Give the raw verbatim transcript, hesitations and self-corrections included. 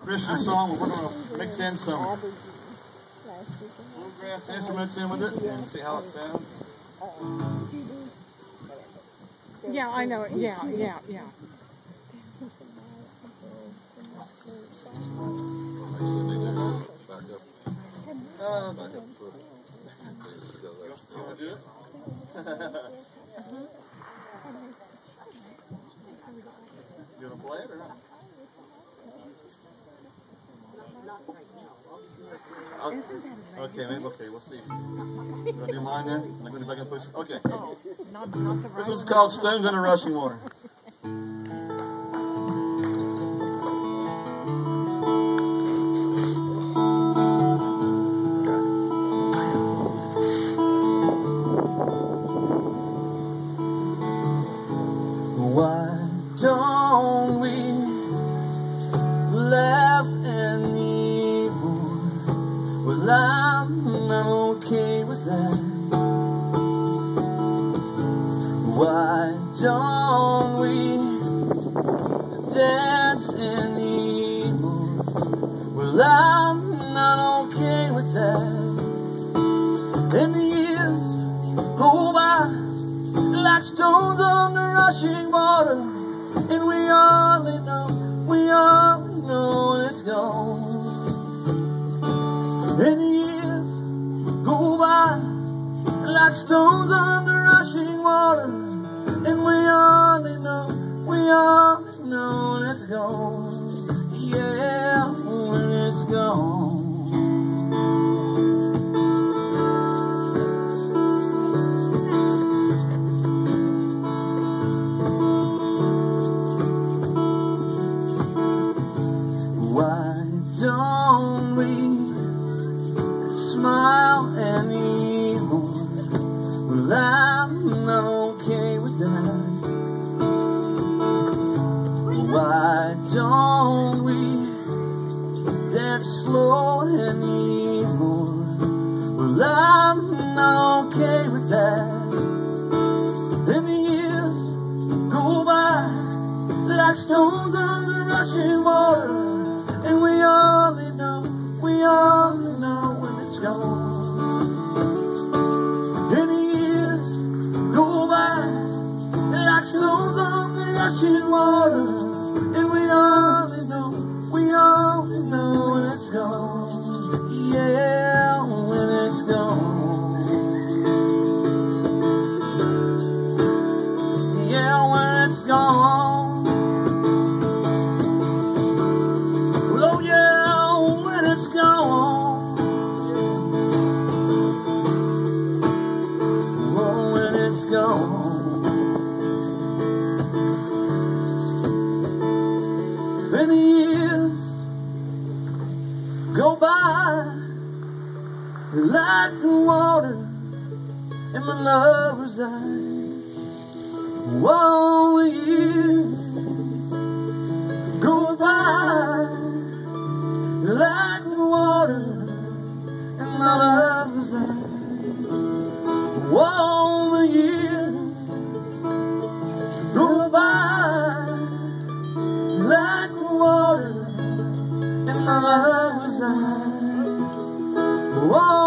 Christian song. We're going to mix in some bluegrass instruments in with it and see how it sounds. Yeah, I know it. Yeah, yeah, yeah. Uh, back up. You want to do it? You want to play it or not? Okay, okay, maybe, okay, we'll see. You want to do mine then? Am I going to, if I can push it? Okay. Oh, not, not the right This one's called Stones Under Rushing Water. Why don't we laugh anymore? Well, I'm not okay with that. Why don't we dance anymore? Well, I'm not okay with that. And the years go by like stones under rushing water, and we only know, we only know when it's gone. And the years go by like stones under rushing water, and we only know, we only know when it's gone. Yeah, when it's gone. Why don't we smile anymore? Well, I'm not okay with that. Why don't we dance slow anymore? Well, I'm not okay with that. And the years go by like stones under rushing water, and we only know, we only know when it's gone. And the years go by like stones on the rushing water, and we only know, we only know when it's gone. Yeah, when it's gone. Yeah, when it's gone. It's gone. Oh, when it's gone. Then the years go by like the water in my lover's eyes. Whoa, the years go by like the water in my love's eyes. Whoa, the years go by like the water in my love's eyes. Whoa.